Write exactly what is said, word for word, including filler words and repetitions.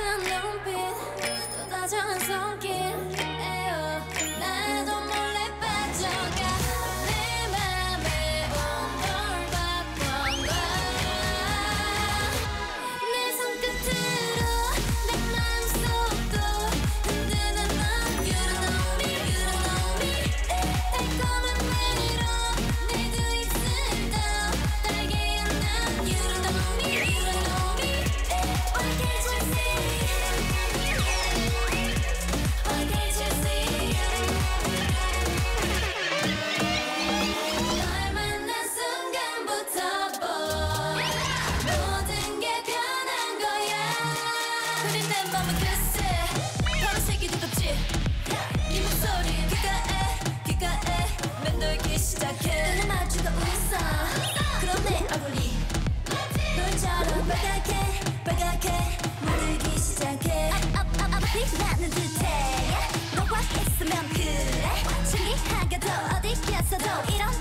다정한 눈빛 또 다정한 손길 에어 나도 몰래 빠져가 내 맘에 온걸 바꿔봐 내 손끝으로 내 마음속도 흔드는 넌 You don't know me, you don't know me 달콤한 매로 내 두 입술 다 달게 한 난 You don't know me, you don't know me What can't you see? What can't you see? 널 만난 순간부터 boy 모든 게 변한 거야 그린 내 맘은 글쎄 파란색이 두껍지 네 목소리 귓가에 귓가에 맴돌기 시작해 눈을 마주가 웃어 그럼 내 얼굴이 너처럼 빨갛게 빨갛게 물들기 시작해 빛나는 듯해 너와 있으면 그래 신기하게도 어디 가서도 이런